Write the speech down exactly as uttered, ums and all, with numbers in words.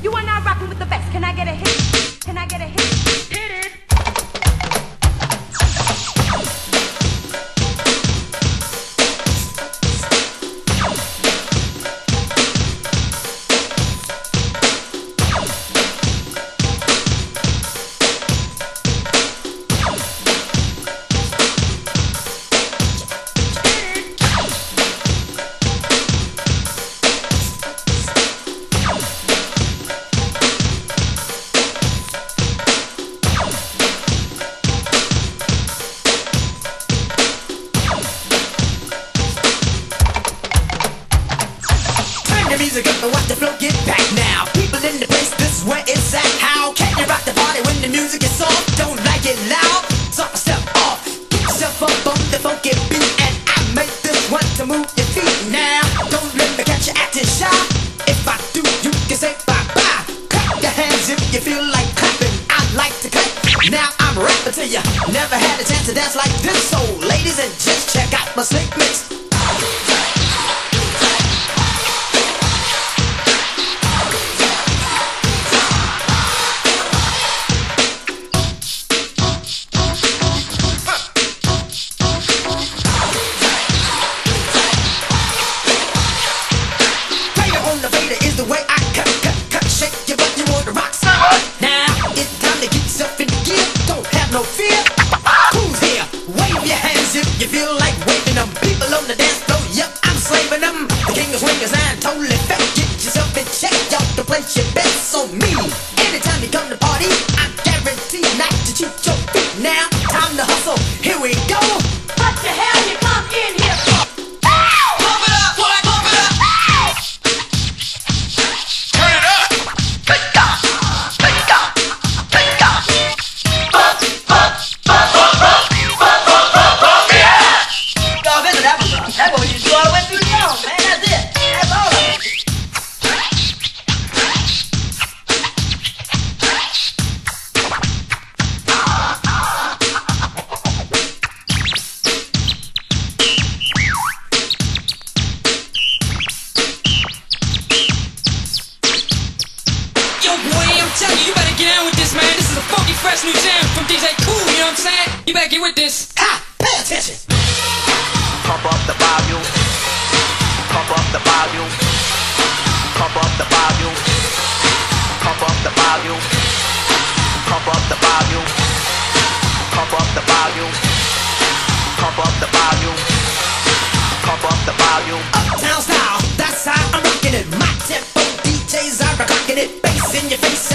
You are now rocking with the best. Can I get a hit? Can I get a hit? Hit it. The music up and watch the flow get back now. People in the place, this is where it's at. How can you rock the party when the music is soft? Don't like it loud? So step off, get yourself up on the funky beat, and I make this one to move your feet. Now, don't let me catch you acting shy. If I do, you can say bye bye. Clap your hands if you feel like clapping. I like to clap. Now I'm rapping to you. Never had a chance to dance like this, so ladies and gents, check out my slick mix. Is the way I cut, cut, cut, shake your butt, you want to rock some. Now, it's time to get yourself in gear, don't have no fear. Who's here? Wave your hands if you feel like waving them. People on the dance floor, yep, I'm slaving them. The king of swingers, I'm totally fat. Get yourself in check, y'all to place your bets on me. Anytime you come to party, I guarantee not to cheat your feet. Now, time to hustle, here we go. What the hell you come in here for? That's what you do all the way through the song, man. That's it. That's all of it. Yo, boy, I'm telling you, you better get on with this, man. This is a funky, fresh new jam from D J Cool, you know what I'm saying? You better get with this. Ha! Pay attention! Pump up the volume. Pump up the volume. Pump up the volume. Pump up the volume. Pump up the volume. Pump up the volume. Pump up the volume. Pump up the volume. Uptown style, that's how I'm rocking it. My tempo D Js are rocking it. Bass in your face.